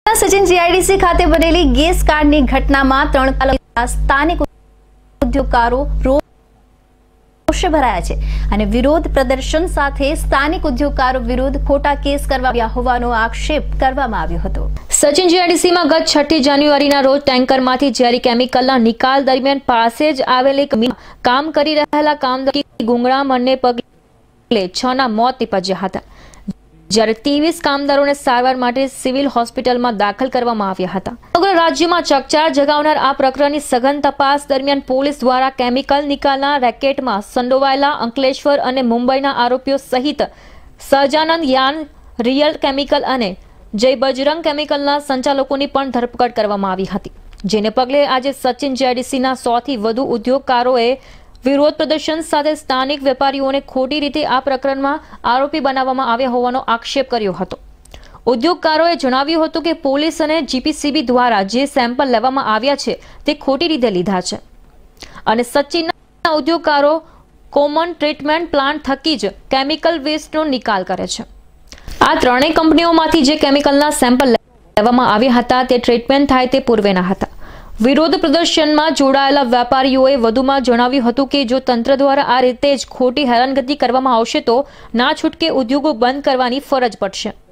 Sachin GIDC ખાતે બનેલી gas કાંડની ઘટનામાં 3 સ્થાનિક ઉદ્યોગકારો રોષે ભરાયા છે અને વિરોધ પ્રદર્શન સાથે સ્થાનિક ઉદ્યોગકારો વિરુદ્ધ ખોટા કેસ કરવા આવ્યા હોવાનો આક્ષેપ કરવામાં આવ્યો હતો। સચિન જીઆઈડીસીમાં ગત 6 જાન્યુઆરીના રોજ ટેન્કરમાંથી ઝેરી કેમિકલના નિકાલ દરમિયાન પાસે જ આવેલી કામ કરી રહેલા કામદાર ગુંગળામણને પગલે 6ના મોત નીપજ્યા હતા, જ્યારે 23 કામદારોને સારવાર માટે સિવિલ હોસ્પિટલમાં દાખલ કરવામાં આવ્યા હતા। સમગ્ર રાજ્યમાં ચકચાર જગાવનાર આ પ્રકરણની સઘન તપાસ દરમિયાન પોલીસ દ્વારા કેમિકલ નિકાલના રેકેટમાં સંડોવાયેલા અંકલેશ્વર અને મુંબઈના આરોપીઓ સહિત સહજાનંદ યાન, રિયલ કેમિકલ અને જય બજરંગ કેમિકલના સંચાલકોની પણ ધરપકડ કરવામાં આવી હતી, જેને પગલે આજે સચિન જીઆઈડીસીના 100થી વધુ ઉદ્યોગકારોએ વિરોધ પ્રદર્શન સાથે સ્થાનિક વેપારીઓને ખોટી રીતે આ પ્રકરણમાં આરોપી બનાવવામાં આવ્યા હોવાનો આક્ષેપ કર્યો હતો। ઉદ્યોગકારોએ જણાવ્યું હતું કે પોલીસ અને જીપીસીબી દ્વારા જે સેમ્પલ લેવામાં આવ્યા છે તે ખોટી રીતે લીધા છે અને સચિનના ઉદ્યોગકારો કોમન ટ્રીટમેન્ટ પ્લાન્ટ થકી જ કેમિકલ વેસ્ટનો નિકાલ કરે છે। આ ત્રણેય કંપનીઓમાંથી જે કેમિકલના સેમ્પલ લેવામાં આવ્યા હતા તે ટ્રીટમેન્ટ થાય તે પૂર્વેના હતા। વિરોધ પ્રદર્શનમાં જોડાયેલા વેપારીઓએ વધુમાં જણાવ્યું હતું કે જો તંત્ર દ્વારા આ રીતે જ ખોટી હેરાનગતિ કરવામાં આવશે તો ના છૂટકે ઉદ્યોગો બંધ કરવાની ફરજ પડશે।